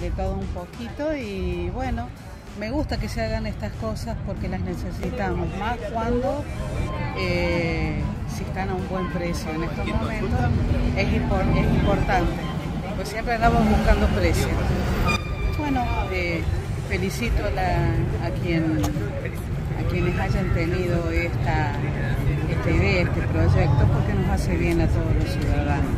de todo un poquito y bueno, me gusta que se hagan estas cosas porque las necesitamos, más cuando si están a un buen precio. En estos momentos es importante, pues siempre andamos buscando precios. Bueno, felicito a quienes hayan tenido esta idea, este proyecto, porque nos hace bien a todos los ciudadanos.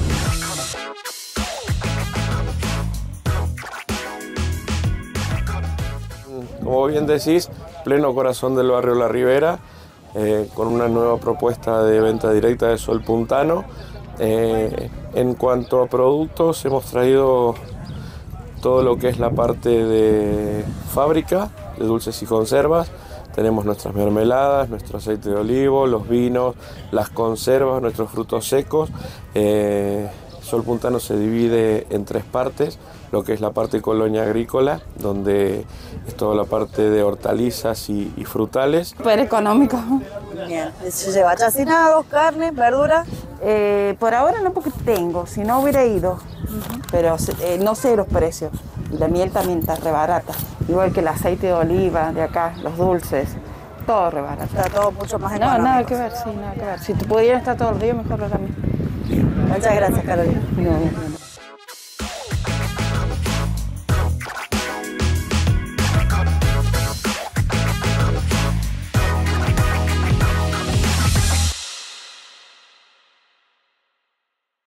Como bien decís, pleno corazón del barrio La Ribera, con una nueva propuesta de venta directa de Sol Puntano. En cuanto a productos, hemos traído todo lo que es la parte de fábrica, de dulces y conservas. Tenemos nuestras mermeladas, nuestro aceite de olivo, los vinos, las conservas, nuestros frutos secos. Sol Puntano se divide en 3 partes, lo que es la parte colonia agrícola, donde es toda la parte de hortalizas y frutales. Súper económico. Bien, se lleva chacinados, carne, verduras. Por ahora no, porque tengo, si no hubiera ido, pero no sé los precios. Y la miel también está re barata, igual que el aceite de oliva de acá, los dulces, todo re barato. Está todo mucho más económico. No, nada que ver, sí, nada que ver. Si te pudieran estar todo el día, mejor para mí. Muchas gracias, Carolina. No.